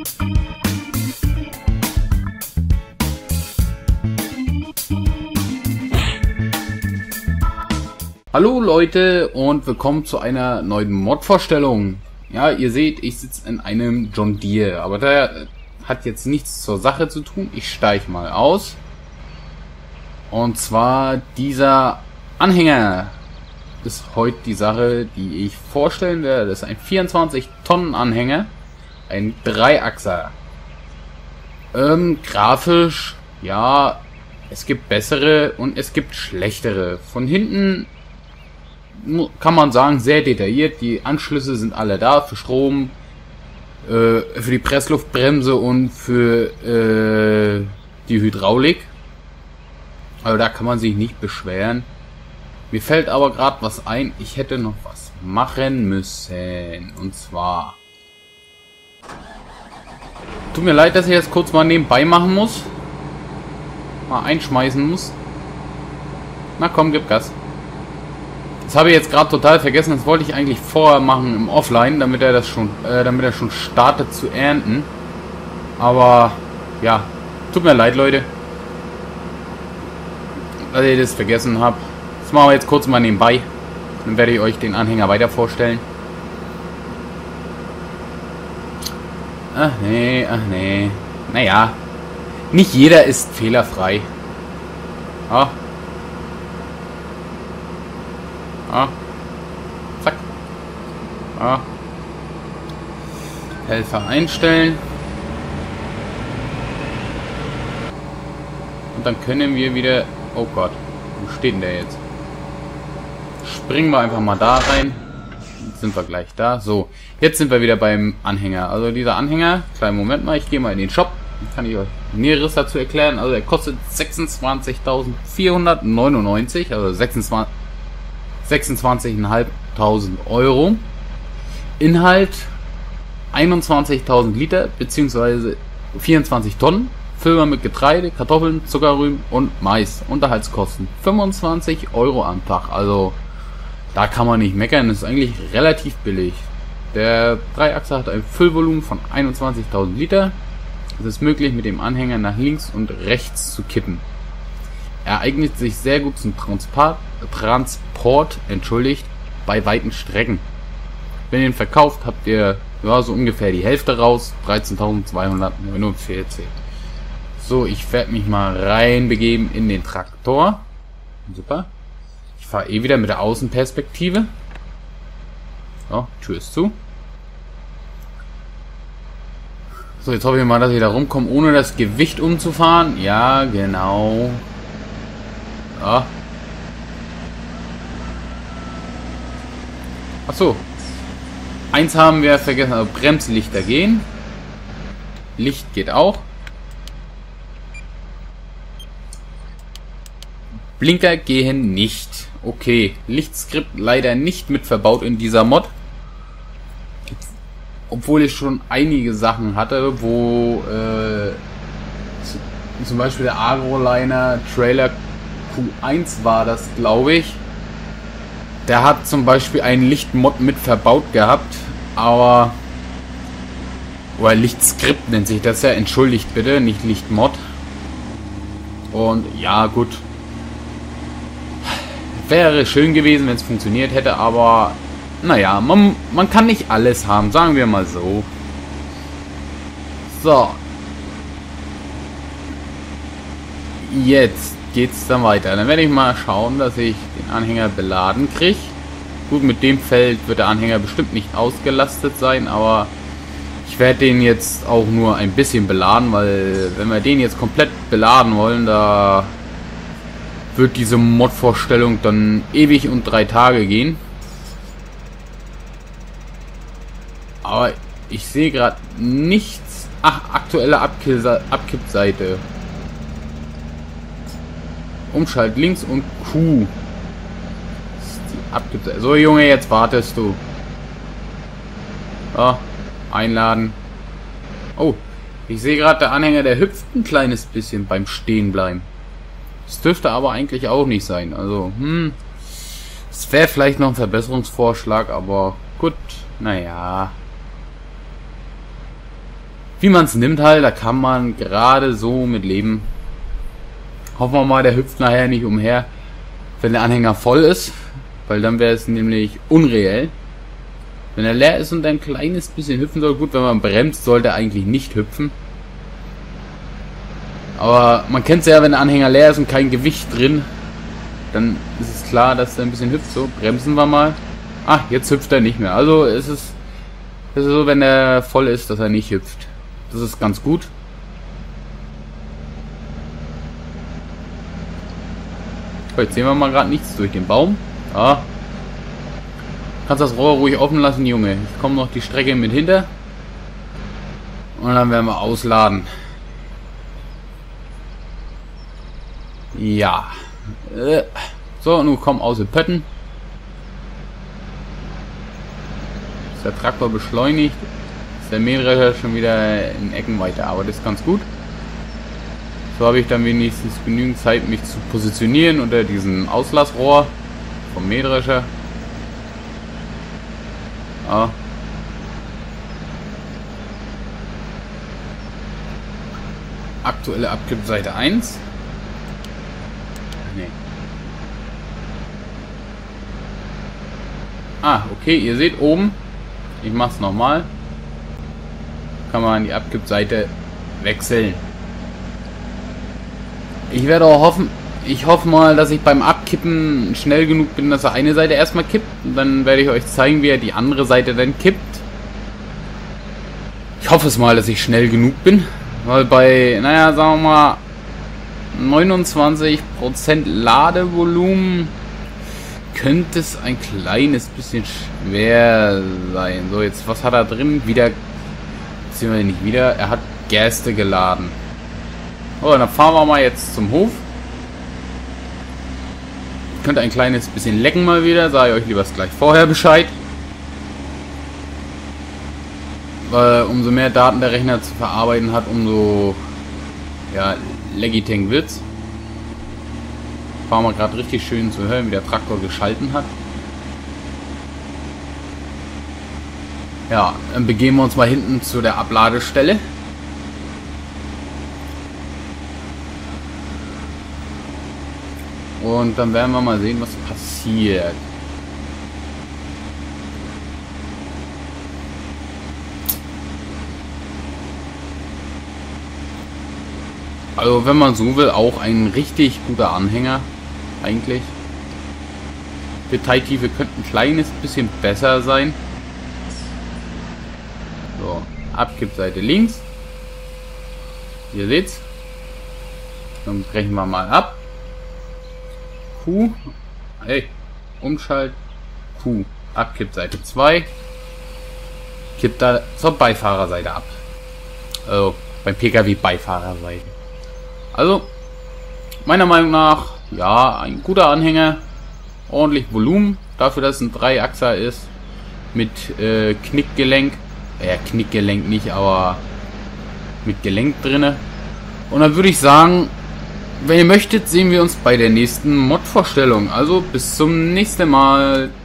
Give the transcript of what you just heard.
Hallo Leute und willkommen zu einer neuen Mod-Vorstellung. Ja, ihr seht, ich sitze in einem John Deere, aber der hat jetzt nichts zur Sache zu tun. Ich steige mal aus. Und zwar dieser Anhänger ist heute die Sache, die ich vorstellen werde. Das ist ein 24 Tonnen Anhänger, ein Dreiachser. Grafisch, ja, es gibt bessere und es gibt schlechtere. Von hinten kann man sagen, sehr detailliert. Die Anschlüsse sind alle da für Strom, für die Pressluftbremse und für die Hydraulik. Also da kann man sich nicht beschweren. Mir fällt aber gerade was ein. Ich hätte noch was machen müssen. Und zwar... Tut mir leid, dass ich jetzt kurz mal nebenbei machen muss. Mal einschmeißen muss. Na komm, gib Gas. Das habe ich jetzt gerade total vergessen. Das wollte ich eigentlich vorher machen im Offline, damit er schon startet zu ernten. Aber ja, tut mir leid, Leute, dass ich das vergessen habe. Das machen wir jetzt kurz mal nebenbei. Dann werde ich euch den Anhänger weiter vorstellen. Ach nee, ach nee. Naja, nicht jeder ist fehlerfrei. Ah. Ah. Zack. Ah. Helfer einstellen. Und dann können wir wieder... Oh Gott, wo steht denn der jetzt? Springen wir einfach mal da rein. Jetzt sind wir gleich da. So, jetzt sind wir wieder beim Anhänger. Also dieser Anhänger, kleinen Moment mal, ich gehe mal in den Shop. Dann kann ich euch Näheres dazu erklären. Also er kostet 26.499, also 26.500 Euro. Inhalt 21.000 Liter bzw. 24 Tonnen. Füller mit Getreide, Kartoffeln, Zuckerrüben und Mais. Unterhaltskosten 25 Euro am Tag. Also da kann man nicht meckern. Das ist eigentlich relativ billig. Der Dreiachser hat ein Füllvolumen von 21.000 Liter. Es ist möglich, mit dem Anhänger nach links und rechts zu kippen. Er eignet sich sehr gut zum Transport, bei weiten Strecken. Wenn ihr ihn verkauft, habt ihr ja so ungefähr die Hälfte raus, 13.249. So, ich werde mich mal reinbegeben in den Traktor. Super. Ich fahre eh wieder mit der Außenperspektive. So, Tür ist zu. So, jetzt hoffe ich mal, dass ich da rumkomme, ohne das Gewicht umzufahren. Ja, genau. Ja. Achso. Eins haben wir vergessen, also Bremslichter gehen. Licht geht auch. Blinker gehen nicht. Okay. Lichtskript leider nicht mit verbaut in dieser Mod. Obwohl ich schon einige Sachen hatte, wo zum Beispiel der Agroliner Trailer Q1 war das, glaube ich. Der hat zum Beispiel einen Lichtmod mit verbaut gehabt, aber... Oder Lichtskript nennt sich das ja, entschuldigt bitte, nicht Lichtmod. Und ja, gut. Wäre schön gewesen, wenn es funktioniert hätte, aber... Naja, man kann nicht alles haben, sagen wir mal so. So. Jetzt geht's dann weiter. Dann werde ich mal schauen, dass ich den Anhänger beladen kriege. Gut, mit dem Feld wird der Anhänger bestimmt nicht ausgelastet sein, aber ich werde den jetzt auch nur ein bisschen beladen, weil wenn wir den jetzt komplett beladen wollen, da wird diese Mod-Vorstellung dann ewig und 3 Tage gehen. Aber ich sehe gerade nichts. Ach, aktuelle Abkippseite. Umschalt links und Q. Das ist die Abkippseite. So, Junge, jetzt wartest du. So, einladen. Oh, ich sehe gerade, der Anhänger, der hüpft ein kleines bisschen beim Stehenbleiben. Das dürfte aber eigentlich auch nicht sein. Also, es wäre vielleicht noch ein Verbesserungsvorschlag, aber gut, naja. Wie man es nimmt halt, da kann man gerade so mit leben. Hoffen wir mal, der hüpft nachher nicht umher, wenn der Anhänger voll ist, weil dann wäre es nämlich unreell. Wenn er leer ist und ein kleines bisschen hüpfen soll, gut, wenn man bremst, sollte er eigentlich nicht hüpfen. Aber man kennt es ja, wenn der Anhänger leer ist und kein Gewicht drin, dann ist es klar, dass er ein bisschen hüpft. So, bremsen wir mal. Ah, jetzt hüpft er nicht mehr. Also es ist so, wenn er voll ist, dass er nicht hüpft. Das ist ganz gut. So, jetzt sehen wir mal gerade nichts durch den Baum. Ah. Kannst das Rohr ruhig offen lassen, Junge. Ich komme noch die Strecke mit hinter. Und dann werden wir ausladen. Ja. So, nun komm aus den Pötten. Ist der Traktor beschleunigt. Ist der Mähdrescher schon wieder in Ecken weiter. Aber das ist ganz gut. So habe ich dann wenigstens genügend Zeit, mich zu positionieren unter diesem Auslassrohr vom Mähdrescher. Ja. Aktuelle Abkippseite 1. Nee. Ah, okay, ihr seht oben. Ich mach's nochmal. Kann man die Abkippseite wechseln. Ich werde auch hoffen, ich hoffe mal, dass ich beim Abkippen schnell genug bin, dass er eine Seite erstmal kippt. Und dann werde ich euch zeigen, wie er die andere Seite dann kippt. Ich hoffe es mal, dass ich schnell genug bin. Weil bei, naja, sagen wir mal, 29% Ladevolumen könnte es ein kleines bisschen schwer sein. So, jetzt, was hat er drin? Wieder, sehen wir nicht wieder, er hat Gerste geladen. So, dann fahren wir mal jetzt zum Hof. Könnte ein kleines bisschen lecken mal wieder, sage ich euch lieber gleich vorher Bescheid. Weil umso mehr Daten der Rechner zu verarbeiten hat, umso ja, laggy wird's. War mal gerade richtig schön zu hören, wie der Traktor geschalten hat. Ja, dann begeben wir uns mal hinten zu der Abladestelle. Und dann werden wir mal sehen, was passiert. Also wenn man so will, auch ein richtig guter Anhänger. Eigentlich. Detailtiefe könnte ein kleines bisschen besser sein. So, Abkippseite links. Ihr seht's. Dann brechen wir mal ab. Q. Hey, Umschalt. Q. Abkippseite 2. Kippt da zur Beifahrerseite ab. Also beim PKW Beifahrerseite. Also, meiner Meinung nach, ja, ein guter Anhänger. Ordentlich Volumen. Dafür, dass es ein Dreiachser ist. Mit Knickgelenk. Knickgelenk nicht, aber mit Gelenk drinne. Und dann würde ich sagen, wenn ihr möchtet, sehen wir uns bei der nächsten Mod-Vorstellung. Also bis zum nächsten Mal.